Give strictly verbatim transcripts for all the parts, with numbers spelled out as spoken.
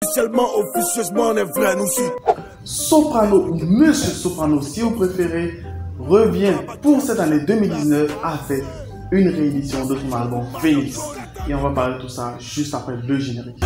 Officiellement, officieusement, on est vrai, nous aussi. Soprano ou Monsieur Soprano, si vous préférez, revient pour cette année deux mille dix-neuf avec une réédition de son album Phoenix. Et on va parler de tout ça juste après le générique.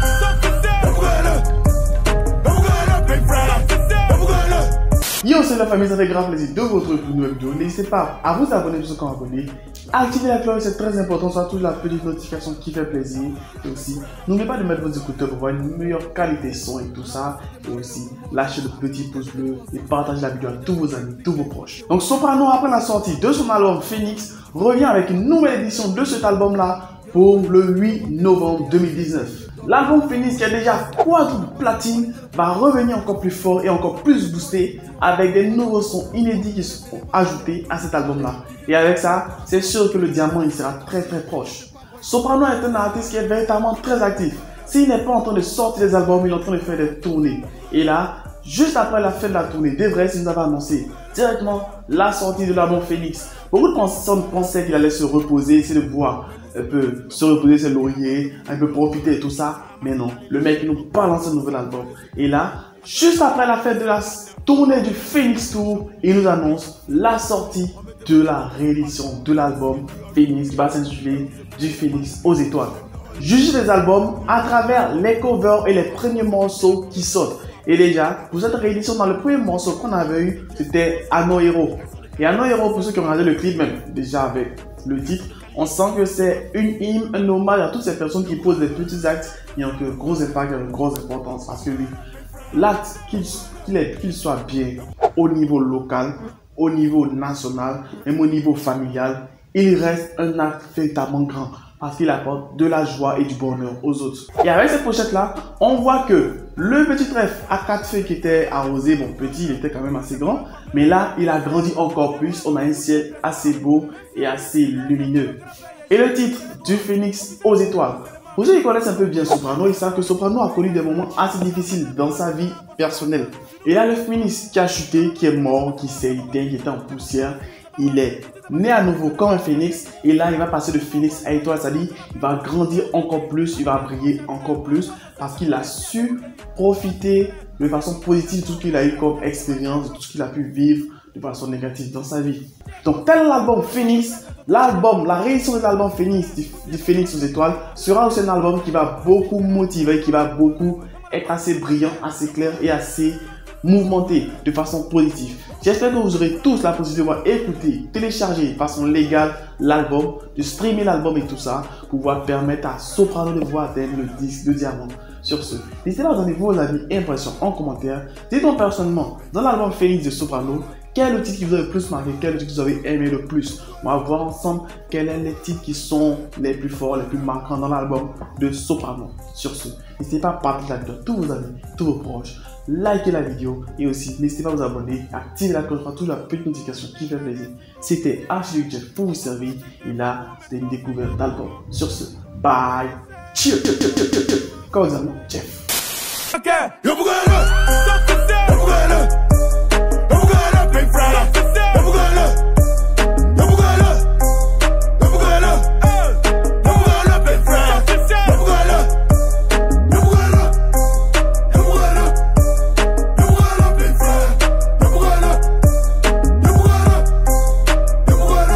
Yo, c'est la famille, ça fait grand plaisir de vous retrouver pour une nouvelle vidéo. N'hésitez pas à vous abonner pour ceux qui sont abonnés. Activez la cloche, c'est très important, soit toute la petite notification qui fait plaisir. Et aussi, n'oubliez pas de mettre vos écouteurs pour voir une meilleure qualité son et tout ça. Et aussi, lâchez le petit pouce bleu et partagez la vidéo à tous vos amis, tous vos proches. Donc, Soprano, après la sortie de son album Phoenix, revient avec une nouvelle édition de cet album-là pour le huit novembre deux mille dix-neuf. L'album Phoenix, qui est déjà quadruple platine, va revenir encore plus fort et encore plus boosté avec des nouveaux sons inédits qui seront ajoutés à cet album-là. Et avec ça, c'est sûr que le diamant il sera très très proche. Soprano est un artiste qui est véritablement très actif. S'il n'est pas en train de sortir des albums, il est en train de faire des tournées. Et là, juste après la fin de la tournée d'Everest, il nous avait annoncé directement la sortie de l'album Phoenix. Beaucoup de personnes pensaient qu'il allait se reposer, essayer de voir un peu se reposer ses lauriers, un peu profiter et tout ça. Mais non, le mec nous balance un nouvel album. Et là, juste après la fête de la tournée du Phoenix Tour, il nous annonce la sortie de la réédition de l'album Phoenix qui va s'intituler Du Phoenix aux étoiles. Jugez les albums à travers les covers et les premiers morceaux qui sortent. Et déjà, pour cette réédition, dans le premier morceau qu'on avait eu, c'était Ano Hero. Et Ano Hero, pour ceux qui ont regardé le clip, même déjà avec le titre, on sent que c'est une hymne, un hommage à toutes ces personnes qui posent des petits actes et ont un gros impact et une grosse importance. Parce que lui, l'acte, qu'il qu'il qu'il soit bien au niveau local, au niveau national, même au niveau familial, il reste un acte véritablement grand. Parce qu'il apporte de la joie et du bonheur aux autres. Et avec cette pochette-là, on voit que le petit trèfle à quatre feuilles qui était arrosé, bon petit, il était quand même assez grand, mais là, il a grandi encore plus. On a un ciel assez beau et assez lumineux. Et le titre, Du Phoenix aux étoiles. Pour ceux qui connaissent un peu bien Soprano, ils savent que Soprano a connu des moments assez difficiles dans sa vie personnelle. Et là, le Phoenix qui a chuté, qui est mort, qui s'est éteint, qui était en poussière, il est né à nouveau comme un phénix et là il va passer de phénix à étoile, c'est-à-dire il va grandir encore plus, il va briller encore plus parce qu'il a su profiter de façon positive de tout ce qu'il a eu comme expérience, de tout ce qu'il a pu vivre de façon négative dans sa vie. Donc tel l'album Phoenix, l'album, la réédition de l'album Phoenix, du, du Phoenix aux étoiles sera aussi un album qui va beaucoup motiver, qui va beaucoup être assez brillant, assez clair et assez mouvementé de façon positive. J'espère que vous aurez tous la possibilité de pouvoir écouter, télécharger de façon légale l'album, de streamer l'album et tout ça pour pouvoir permettre à Soprano de voir atteindre le disque de diamant. Sur ce, n'hésitez pas à donner vos avis et impressions en commentaire. Dites-moi personnellement, dans l'album Phoenix de Soprano, quel est le titre qui vous a le plus marqué, quel est le titre que vous avez aimé le plus. On va voir ensemble quels sont les titres qui sont les plus forts, les plus marquants dans l'album de Soprano. Sur ce, n'hésitez pas à partager la vidéo à tous vos amis, tous vos proches. Likez la vidéo et aussi n'hésitez pas à vous abonner, activez la cloche pour toute la petite notification qui fait plaisir. C'était Archiduc Jeff pour vous servir et là c'était une découverte d'album. Sur ce, bye. Cheers. Comme Jeff.